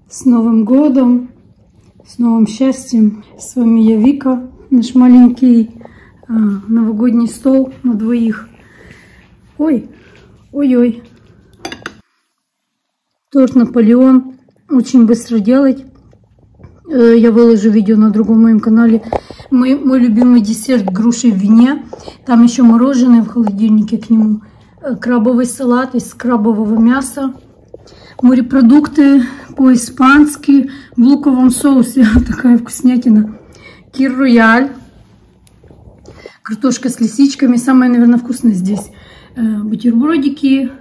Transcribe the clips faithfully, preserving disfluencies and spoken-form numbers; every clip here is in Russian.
С Новым годом, с новым счастьем. С вами я, Вика, наш маленький а, новогодний стол на двоих. Ой, ой-ой. Торт Наполеон. Очень быстро делать. Я выложу видео на другом моем канале. Мой, мой любимый десерт груши в вине. Там еще мороженое в холодильнике к нему. Крабовый салат из крабового мяса. Морепродукты по-испански в луковом соусе. Такая вкуснятина. Кир Рояль. Картошка с лисичками. Самое, наверное, вкусное здесь. Бутербродики.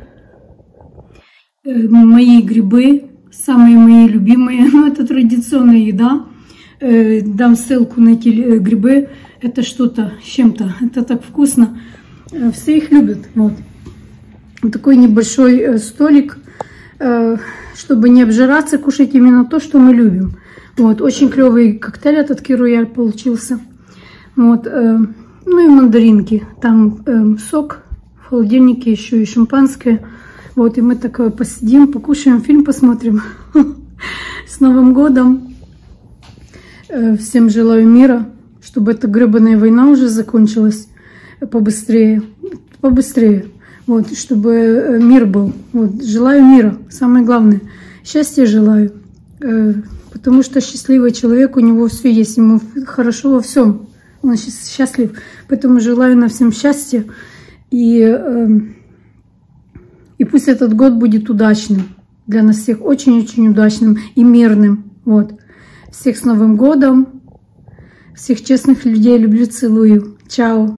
Мои грибы. Самые мои любимые. Ну, это традиционная еда. Дам ссылку на эти грибы. Это что-то с чем-то. Это так вкусно. Все их любят. Вот. Такой небольшой столик. Чтобы не обжираться, кушать именно то, что мы любим. Вот. Очень клевый коктейль этот Кир Рояль получился. Вот. Ну и мандаринки. Там сок в холодильнике, еще и шампанское. Вот. И мы так посидим, покушаем, фильм посмотрим. С Новым годом. Всем желаю мира, чтобы эта гребаная война уже закончилась побыстрее. Побыстрее. Вот, чтобы мир был. Вот, желаю мира, самое главное. Счастья желаю. Потому что счастливый человек, у него все есть, ему хорошо во всем. Он счастлив. Поэтому желаю нам всем счастья. И, и пусть этот год будет удачным. Для нас всех очень-очень удачным и мирным. Вот. Всех с Новым годом. Всех честных людей люблю, целую. Чао.